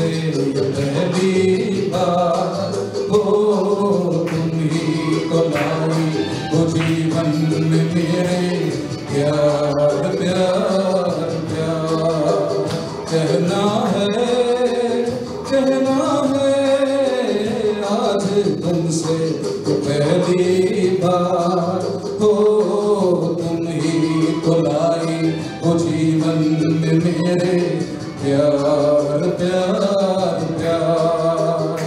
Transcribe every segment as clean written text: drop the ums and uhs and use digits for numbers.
तुमसे पहली बार हो, तुम ही तो लाई वो जीवन में मेरे प्यार प्यार प्यार। कहना है आज तुमसे पहली बार हो, तुम ही तो लाई वो जीवन में मेरे प्यार प्यार प्यार।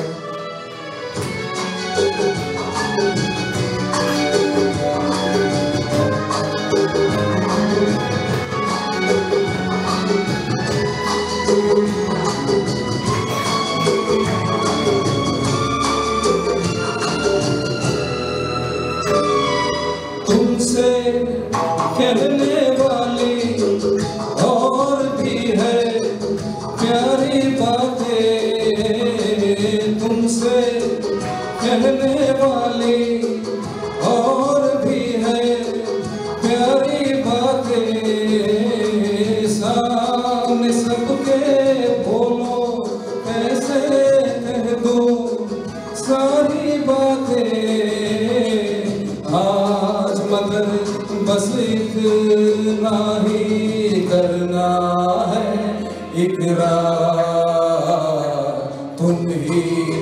तुमसे कहने वाली और भी है प्यारी बातें, तुमसे कहने वाली और भी है प्यारी बातें। सामने सबके बोलो कैसे कह दूं सारी बातें। आज मगर बस इतना ही करना है इकरार, तुम ही